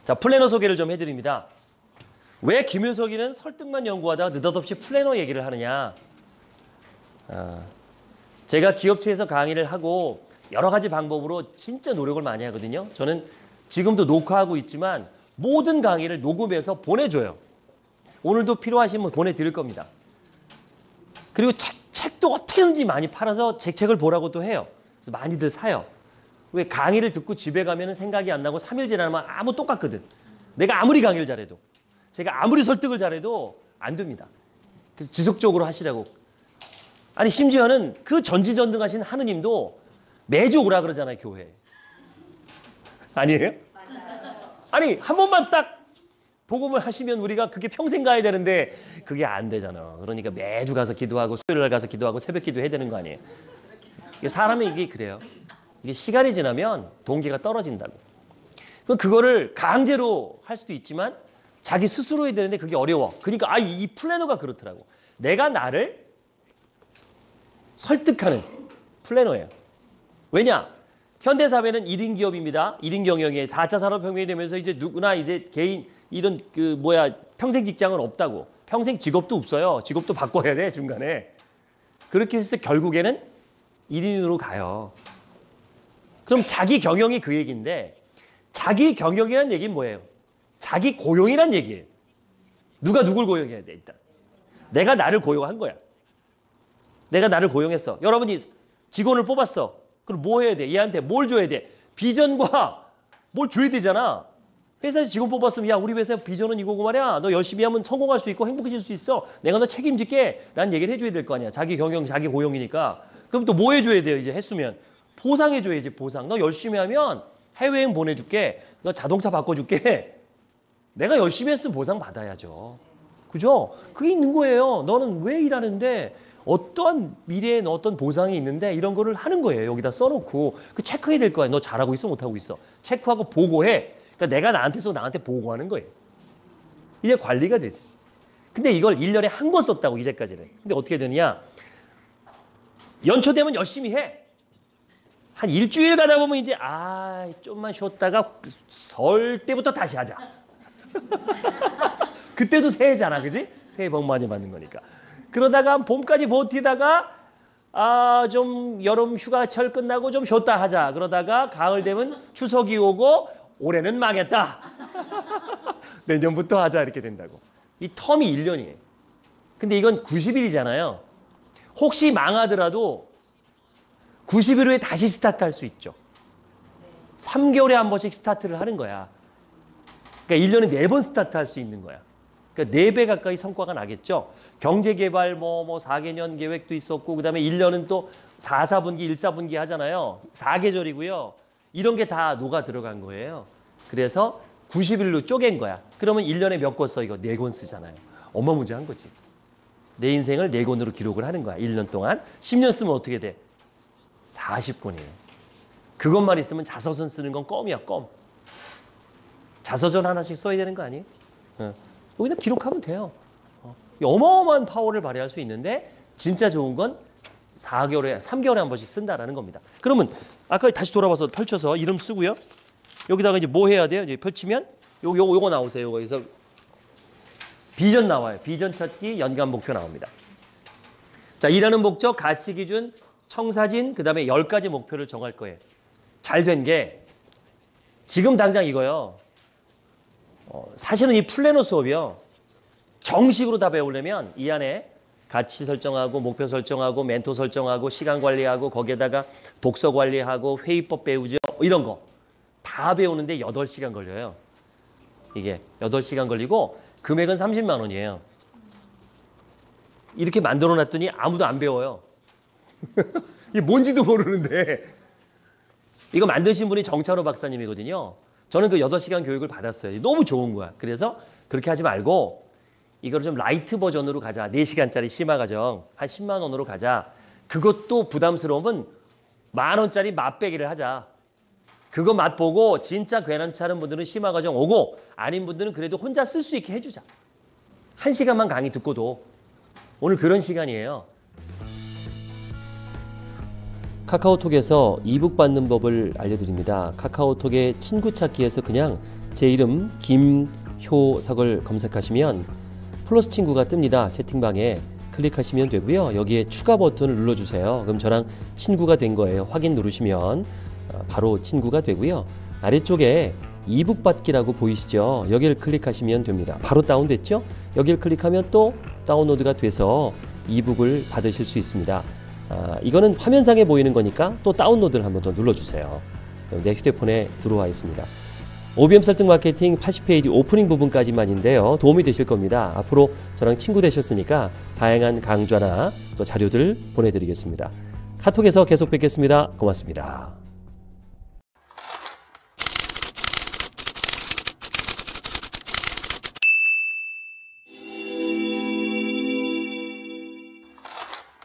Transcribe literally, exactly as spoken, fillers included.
자, 플래너 소개를 좀 해드립니다. 왜 김윤석이는 설득만 연구하다가 느닷없이 플래너 얘기를 하느냐. 아, 제가 기업체에서 강의를 하고 여러 가지 방법으로 진짜 노력을 많이 하거든요. 저는 지금도 녹화하고 있지만 모든 강의를 녹음해서 보내줘요. 오늘도 필요하시면 보내드릴 겁니다. 그리고 책, 책도 어떻게든지 많이 팔아서 제 책을 보라고 또 해요. 그래서 많이들 사요. 왜 강의를 듣고 집에 가면 생각이 안 나고 삼 일 지나면 아무 똑같거든. 내가 아무리 강의를 잘해도, 제가 아무리 설득을 잘해도 안 됩니다. 그래서 지속적으로 하시라고. 아니 심지어는 그 전지전능하신 하느님도 매주 오라 그러잖아요, 교회에. 아니에요? 아니 한 번만 딱 복음을 하시면 우리가 그게 평생 가야 되는데 그게 안 되잖아. 그러니까 매주 가서 기도하고 수요일 날 가서 기도하고 새벽 기도해야 되는 거 아니에요. 사람이 이게 그래요. 이게 시간이 지나면 동기가 떨어진다고. 그럼 그거를 강제로 할 수도 있지만 자기 스스로 해야 되는데 그게 어려워. 그러니까 아, 이 플래너가 그렇더라고. 내가 나를 설득하는 플래너예요. 왜냐? 현대사회는 일 인 기업입니다. 일 인 경영에 사 차 산업혁명이 되면서 이제 누구나 이제 개인 이런 그 뭐야 평생 직장은 없다고. 평생 직업도 없어요. 직업도 바꿔야 돼 중간에. 그렇게 했을 때 결국에는 일 인으로 가요. 그럼 자기 경영이 그 얘기인데 자기 경영이란 얘기는 뭐예요? 자기 고용이란 얘기예요. 누가 누굴 고용해야 돼 일단. 내가 나를 고용한 거야. 내가 나를 고용했어. 여러분이 직원을 뽑았어. 그럼 뭐 해야 돼? 얘한테 뭘 줘야 돼? 비전과 뭘 줘야 되잖아. 회사에서 직원 뽑았으면 야 우리 회사 비전은 이거고 말이야. 너 열심히 하면 성공할 수 있고 행복해질 수 있어. 내가 너 책임질게. 라는 얘기를 해줘야 될 거 아니야. 자기 경영, 자기 고용이니까. 그럼 또 뭐 해줘야 돼요? 이제 했으면. 보상해줘야지 보상. 너 열심히 하면 해외여행 보내줄게. 너 자동차 바꿔줄게. 내가 열심히 했으면 보상 받아야죠. 그죠? 그게 있는 거예요. 너는 왜 일하는데 어떤 미래에 어떤 보상이 있는데 이런 거를 하는 거예요. 여기다 써놓고. 그 체크해야 될 거야. 너 잘하고 있어? 못하고 있어? 체크하고 보고해. 그러니까 내가 나한테서 나한테 보고하는 거예요. 이게 관리가 되지. 근데 이걸 일 년에 한 번 썼다고 이제까지는. 근데 어떻게 되느냐. 연초되면 열심히 해. 한 일주일 가다 보면 이제 아 좀만 쉬었다가 설 때부터 다시 하자. 그때도 새해잖아. 그지? 새해 복 많이 받는 거니까. 그러다가 봄까지 버티다가 아 좀 여름 휴가철 끝나고 좀 쉬었다 하자. 그러다가 가을 되면 추석이 오고 올해는 망했다. 내년부터 하자 이렇게 된다고. 이 텀이 일 년이에요. 근데 이건 구십 일이잖아요. 혹시 망하더라도 구십 일 후에 다시 스타트할 수 있죠. 삼 개월에 한 번씩 스타트를 하는 거야. 그러니까 일 년에 네 번 스타트할 수 있는 거야. 그러니까 네 배 가까이 성과가 나겠죠. 경제개발 뭐, 뭐 사 개년 계획도 있었고 그다음에 일 년은 또 사 사분기, 일 사분기 하잖아요. 사 계절이고요. 이런 게 다 녹아 들어간 거예요. 그래서 구십 일로 쪼갠 거야. 그러면 일 년에 몇 권 써? 이거 네 권 쓰잖아요. 어마무지한 거지. 내 인생을 네 권으로 기록을 하는 거야. 일 년 동안. 십 년 쓰면 어떻게 돼? 사십 권이에요. 그것만 있으면 자서전 쓰는 건 껌이야, 껌. 자서전 하나씩 써야 되는 거 아니에요? 어. 여기다 기록하면 돼요. 어. 어마어마한 파워를 발휘할 수 있는데 진짜 좋은 건 사 개월에, 삼 개월에 한 번씩 쓴다라는 겁니다. 그러면 아까 다시 돌아와서 펼쳐서 이름 쓰고요. 여기다가 이제 뭐 해야 돼요? 이제 펼치면 요거, 요거, 요거 나오세요. 여기서 비전 나와요. 비전 찾기 연간 목표 나옵니다. 자, 일하는 목적, 가치 기준, 청사진, 그 다음에 열 가지 목표를 정할 거예요. 잘 된 게 지금 당장 이거요. 어, 사실은 이 플래너 수업이요. 정식으로 다 배우려면 이 안에 가치 설정하고 목표 설정하고 멘토 설정하고 시간 관리하고 거기에다가 독서 관리하고 회의법 배우죠. 이런 거 다 배우는데 여덟 시간 걸려요. 이게 여덟 시간 걸리고 금액은 삼십만 원이에요. 이렇게 만들어 놨더니 아무도 안 배워요. 이게 뭔지도 모르는데. 이거 만드신 분이 정찬호 박사님이거든요. 저는 그 여덟 시간 교육을 받았어요. 너무 좋은 거야. 그래서 그렇게 하지 말고 이걸 좀 라이트 버전으로 가자. 네 시간짜리 심화 과정 한 십만 원으로 가자. 그것도 부담스러우면 만 원짜리 맛배기를 하자. 그거 맛보고 진짜 괜찮은 분들은 심화 과정 오고 아닌 분들은 그래도 혼자 쓸 수 있게 해주자. 한 시간만 강의 듣고도. 오늘 그런 시간이에요. 카카오톡에서 이북 받는 법을 알려드립니다. 카카오톡의 친구 찾기에서 그냥 제 이름 김효석을 검색하시면 플러스 친구가 뜹니다. 채팅방에 클릭하시면 되고요. 여기에 추가 버튼을 눌러주세요. 그럼 저랑 친구가 된 거예요. 확인 누르시면 바로 친구가 되고요. 아래쪽에 이북 받기라고 보이시죠? 여기를 클릭하시면 됩니다. 바로 다운됐죠? 여기를 클릭하면 또 다운로드가 돼서 이북을 받으실 수 있습니다. 아, 이거는 화면상에 보이는 거니까 또 다운로드를 한번 더 눌러주세요. 내 휴대폰에 들어와 있습니다. 오비엠 설득 마케팅 팔십 페이지 오프닝 부분까지만인데요. 도움이 되실 겁니다. 앞으로 저랑 친구 되셨으니까 다양한 강좌나 또 자료들 보내드리겠습니다. 카톡에서 계속 뵙겠습니다. 고맙습니다.